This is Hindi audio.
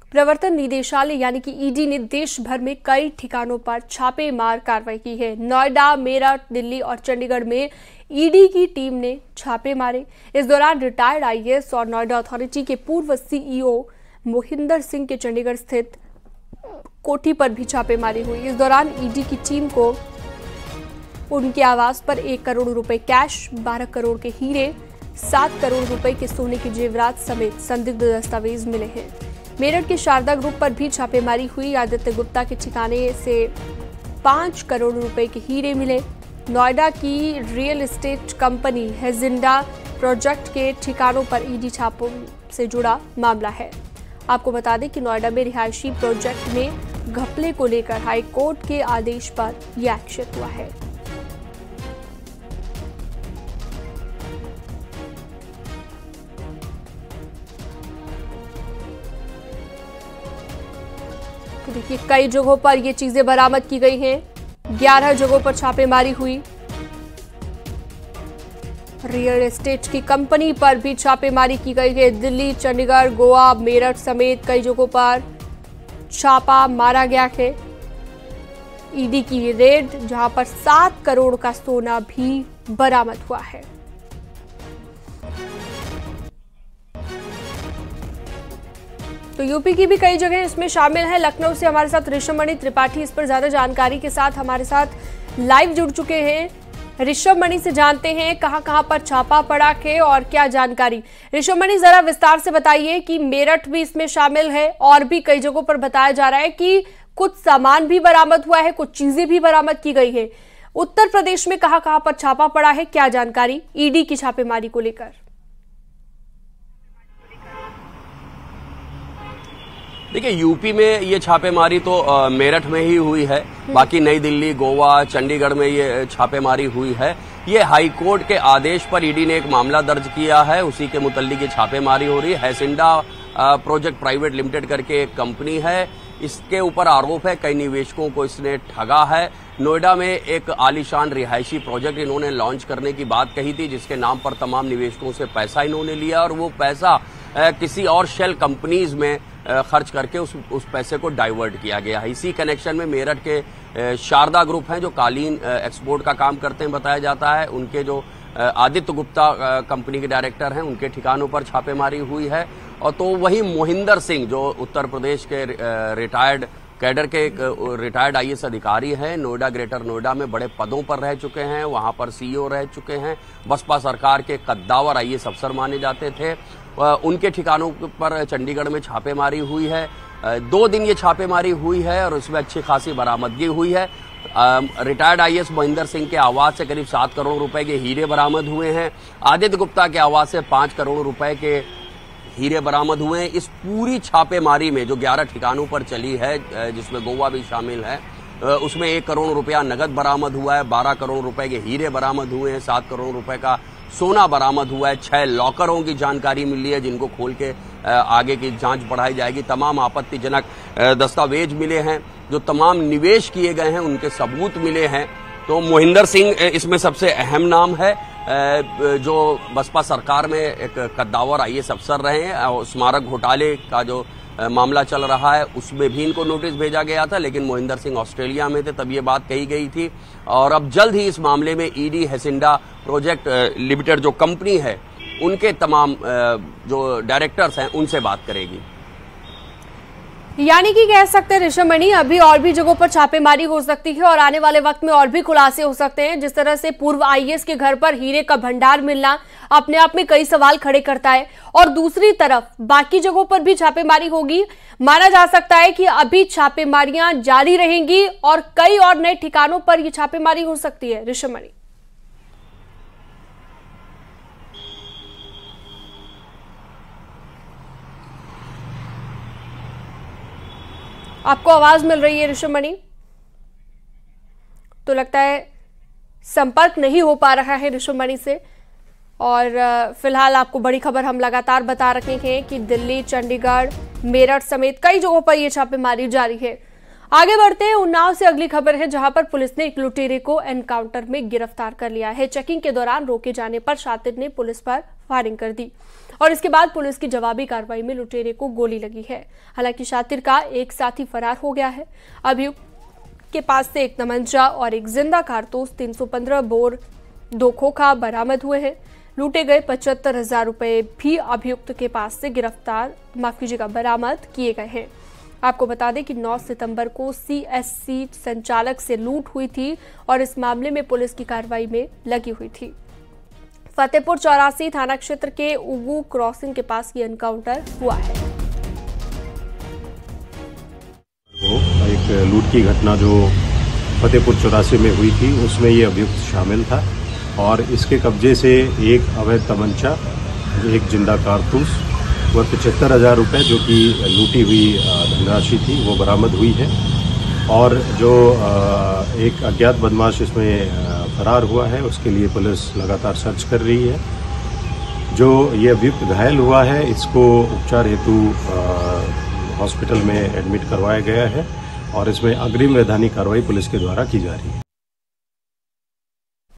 प्रवर्तन निदेशालय यानी कि ईडी ने देश भर में कई ठिकानों पर छापेमार कार्रवाई की है। नोएडा, मेरठ, दिल्ली और चंडीगढ़ में ईडी की टीम ने छापे मारे। इस दौरान रिटायर्ड आईएएस और नोएडा अथॉरिटी के पूर्व सीईओ मोहिंदर सिंह के चंडीगढ़ स्थित कोठी पर भी छापेमारी हुई। इस दौरान ईडी की टीम को उनके आवास पर 1 करोड़ रुपए कैश, 12 करोड़ के हीरे, 7 करोड़ रुपए के सोने के जेवरात समेत संदिग्ध दस्तावेज मिले हैं। मेरठ के शारदा ग्रुप पर भी छापेमारी हुई। आदित्य गुप्ता के ठिकाने से 5 करोड़ रुपए के हीरे मिले। नोएडा की रियल एस्टेट कंपनी हेजिंडा प्रोजेक्ट के ठिकानों पर ईडी छापों से जुड़ा मामला है। आपको बता दें कि नोएडा में रिहायशी प्रोजेक्ट में घपले को लेकर हाई कोर्ट के आदेश पर यह एक्शन हुआ है। तो देखिए, कई जगहों पर ये चीजें बरामद की गई हैं। 11 जगहों पर छापेमारी हुई। रियल एस्टेट की कंपनी पर भी छापेमारी की गई है। दिल्ली, चंडीगढ़, गोवा, मेरठ समेत कई जगहों पर छापा मारा गया है। ईडी की रेड, जहां पर 7 करोड़ का सोना भी बरामद हुआ है। तो यूपी की भी कई जगह इसमें शामिल है। लखनऊ से हमारे साथ ऋषभमणि त्रिपाठी इस पर ज्यादा जानकारी के साथ हमारे साथ लाइव जुड़ चुके हैं। ऋषभमणि से जानते हैं कहां पर छापा पड़ा है और क्या जानकारी। ऋषभमणि, जरा विस्तार से बताइए कि मेरठ भी इसमें शामिल है और भी कई जगहों पर बताया जा रहा है कि कुछ सामान भी बरामद हुआ है, कुछ चीजें भी बरामद की गई है। उत्तर प्रदेश में कहां पर छापा पड़ा है, क्या जानकारी ईडी की छापेमारी को लेकर? देखिए, यूपी में ये छापेमारी तो मेरठ में ही हुई है। बाकी नई दिल्ली, गोवा, चंडीगढ़ में ये छापेमारी हुई है। ये हाई कोर्ट के आदेश पर ईडी ने एक मामला दर्ज किया है, उसी के मुतल्लिक ये छापेमारी हो रही है। हेजिंडा प्रोजेक्ट प्राइवेट लिमिटेड करके एक कंपनी है, इसके ऊपर आरोप है कई निवेशकों को इसने ठगा है। नोएडा में एक आलीशान रिहायशी प्रोजेक्ट इन्होंने लॉन्च करने की बात कही थी, जिसके नाम पर तमाम निवेशकों से पैसा इन्होंने लिया और वो पैसा किसी और शेल कंपनीज में खर्च करके उस पैसे को डाइवर्ट किया गया है। इसी कनेक्शन में मेरठ के शारदा ग्रुप हैं जो कालीन एक्सपोर्ट का काम करते हैं बताया जाता है, उनके जो आदित्य गुप्ता कंपनी के डायरेक्टर हैं, उनके ठिकानों पर छापेमारी हुई है। और तो वही मोहिंदर सिंह जो उत्तर प्रदेश के रिटायर्ड कैडर के रिटायर्ड आईएएस अधिकारी हैं, नोएडा, ग्रेटर नोएडा में बड़े पदों पर रह चुके हैं, वहां पर सीईओ रह चुके हैं, बसपा सरकार के कद्दावर आईएएस अफसर माने जाते थे। उनके ठिकानों पर चंडीगढ़ में छापेमारी हुई है। 2 दिन ये छापेमारी हुई है और उसमें अच्छी खासी बरामदगी हुई है। रिटायर्ड आईएएस मोहिंदर सिंह के आवास से करीब 7 करोड़ रुपए के हीरे बरामद हुए हैं। आदित्य गुप्ता के आवास से 5 करोड़ रुपए के हीरे बरामद हुए हैं। इस पूरी छापेमारी में जो 11 ठिकानों पर चली है, जिसमें गोवा भी शामिल है, उसमें 1 करोड़ रुपया नगद बरामद हुआ है, 12 करोड़ रुपए के हीरे बरामद हुए हैं, 7 करोड़ रुपए का सोना बरामद हुआ है। 6 लॉकरों की जानकारी मिली है, जिनको खोल के आगे की जांच बढ़ाई जाएगी। तमाम आपत्तिजनक दस्तावेज मिले हैं, जो तमाम निवेश किए गए हैं उनके सबूत मिले हैं। तो मोहिंदर सिंह इसमें सबसे अहम नाम है, जो बसपा सरकार में एक कद्दावर आईएएस अफसर रहे हैं। स्मारक घोटाले का जो मामला चल रहा है उसमें भी इनको नोटिस भेजा गया था, लेकिन मोहिंदर सिंह ऑस्ट्रेलिया में थे तब ये बात कही गई थी। और अब जल्द ही इस मामले में ईडी हेजिंडा प्रोजेक्ट लिमिटेड जो कंपनी है, उनके तमाम जो डायरेक्टर्स हैं उनसे बात करेगी। यानी कि कह सकते हैं ऋषभमणि, अभी और भी जगहों पर छापेमारी हो सकती है और आने वाले वक्त में और भी खुलासे हो सकते हैं। जिस तरह से पूर्व आईएएस के घर पर हीरे का भंडार मिलना अपने आप में कई सवाल खड़े करता है, और दूसरी तरफ बाकी जगहों पर भी छापेमारी होगी। माना जा सकता है कि अभी छापेमारियां जारी रहेंगी और कई और नए ठिकानों पर यह छापेमारी हो सकती है। ऋषभमणि, आपको आवाज मिल रही है ऋषभमणि? तो लगता है संपर्क नहीं हो पा रहा है ऋषभमणि से। और फिलहाल आपको बड़ी खबर हम लगातार बता रहे हैं कि दिल्ली, चंडीगढ़, मेरठ समेत कई जगहों पर यह छापेमारी जारी है। आगे बढ़ते हैं, उन्नाव से अगली खबर है, जहां पर पुलिस ने एक लुटेरे को एनकाउंटर में गिरफ्तार कर लिया है। चेकिंग के दौरान रोके जाने पर शातिर ने पुलिस पर फायरिंग कर दी और इसके बाद पुलिस की जवाबी कार्रवाई में लुटेरे को गोली लगी है। हालांकि शातिर का एक साथी फरार हो गया है। अभियुक्त के पास से एक तमंचा और एक जिंदा कारतूस, 315 बोर 2 खोखा बरामद हुए हैं। लूटे गए 75,000 रुपए भी अभियुक्त के पास से बरामद किए गए हैं। आपको बता दें कि 9 सितंबर को सीएससी संचालक से लूट हुई थी और इस मामले में पुलिस की कार्रवाई में लगी हुई थी। फतेहपुर 84 थाना क्षेत्र के उगू क्रॉसिंग के पास ये एनकाउंटर हुआ है। एक लूट की घटना जो फतेहपुर 84 में हुई थी, उसमें ये अभियुक्त शामिल था और इसके कब्जे से एक अवैध तमंचा, एक जिंदा कारतूस व 75,000 रुपये जो कि लूटी हुई धनराशि थी वो बरामद हुई है। और जो एक अज्ञात बदमाश इसमें फरार हुआ है, उसके लिए पुलिस लगातार सर्च कर रही है। जो ये अभियुक्त घायल हुआ है, इसको उपचार हेतु हॉस्पिटल में एडमिट करवाया गया है और इसमें अग्रिम वैधानिक कार्रवाई पुलिस के द्वारा की जा रही है।